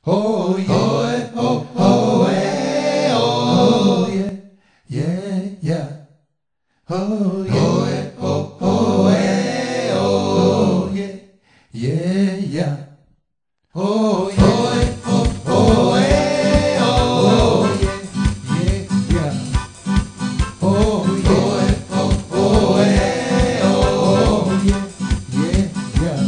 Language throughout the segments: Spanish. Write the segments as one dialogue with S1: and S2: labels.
S1: Oh yeah, oh, oh, hey, oh yeah, yeah, yeah. Oh yeah, oh, oh, hey, oh yeah, yeah, yeah. Oh yeah, oh, oh, hey, oh yeah, yeah, yeah. Oh yeah, oh, oh, hey, oh yeah, yeah, yeah.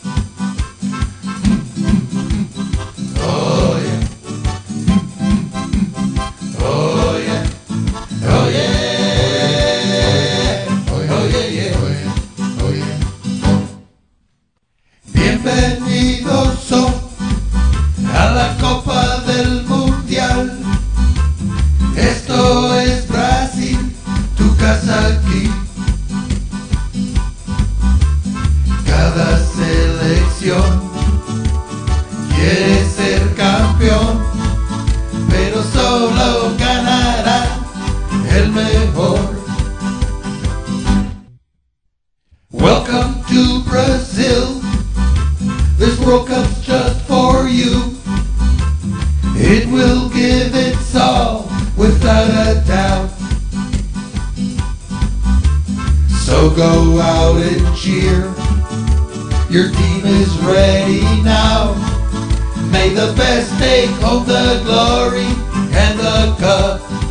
S1: Oh yeah, oh yeah, oh yeah, oh yeah, yeah, oh yeah. Bienvenidos son a la Copa del Mundial. Esto es Brasil, tu casa aquí. Cada selección quiere ser campeón, pero solo ganará el mejor. Welcome to Brazil. This World Cup's just for you. It will give its all, without a doubt. So go out and cheer. Your team is ready now. May the best take home the glory and the cup.